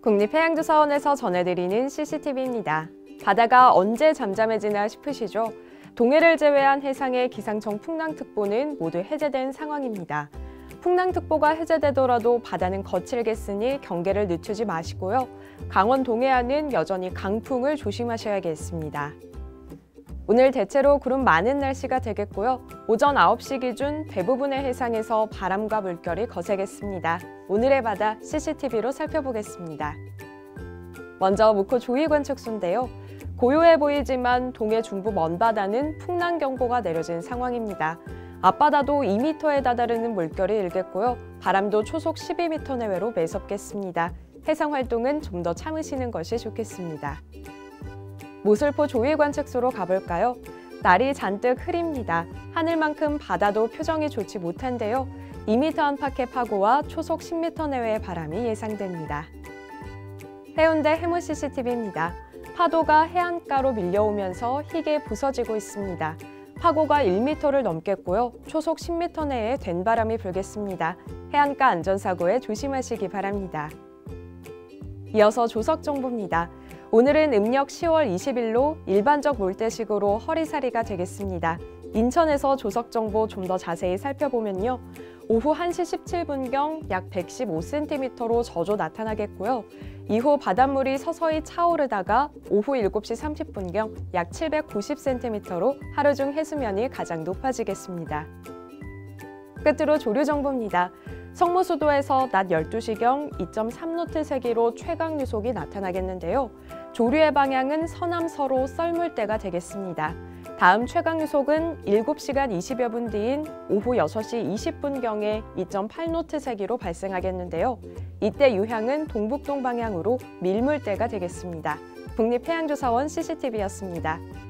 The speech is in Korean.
국립해양조사원에서 전해드리는 CCTV입니다. 바다가 언제 잠잠해지나 싶으시죠? 동해를 제외한 해상의 기상청 풍랑특보는 모두 해제된 상황입니다. 풍랑특보가 해제되더라도 바다는 거칠겠으니 경계를 늦추지 마시고요. 강원 동해안은 여전히 강풍을 조심하셔야겠습니다. 오늘 대체로 구름 많은 날씨가 되겠고요. 오전 9시 기준 대부분의 해상에서 바람과 물결이 거세겠습니다. 오늘의 바다 CCTV로 살펴보겠습니다. 먼저 목포 조이관측소인데요. 고요해 보이지만 동해 중부 먼바다는 풍랑경보가 내려진 상황입니다. 앞바다도 2m에 다다르는 물결이 일겠고요. 바람도 초속 12m 내외로 매섭겠습니다. 해상 활동은 좀 더 참으시는 것이 좋겠습니다. 모슬포 조이관측소로 가볼까요? 날이 잔뜩 흐립니다. 하늘만큼 바다도 표정이 좋지 못한데요. 2m 안팎의 파고와 초속 10m 내외의 바람이 예상됩니다. 해운대 해무 CCTV입니다. 파도가 해안가로 밀려오면서 희게 부서지고 있습니다. 파고가 1m를 넘겠고요. 초속 10m 내에 된바람이 불겠습니다. 해안가 안전사고에 조심하시기 바랍니다. 이어서 조석정보입니다. 오늘은 음력 10월 20일로 일반적 몰대식으로 허리사리가 되겠습니다. 인천에서 조석정보 좀 더 자세히 살펴보면요. 오후 1시 17분경 약 115cm로 저조 나타나겠고요. 이후 바닷물이 서서히 차오르다가 오후 7시 30분경 약 790cm로 하루 중 해수면이 가장 높아지겠습니다. 끝으로 조류정보입니다. 성무수도에서 낮 12시경 2.3노트 세기로 최강유속이 나타나겠는데요. 조류의 방향은 서남서로 썰물대가 되겠습니다. 다음 최강유속은 7시간 20여 분 뒤인 오후 6시 20분경에 2.8노트 세기로 발생하겠는데요. 이때 유향은 동북동 방향으로 밀물대가 되겠습니다. 국립해양조사원 CCTV였습니다.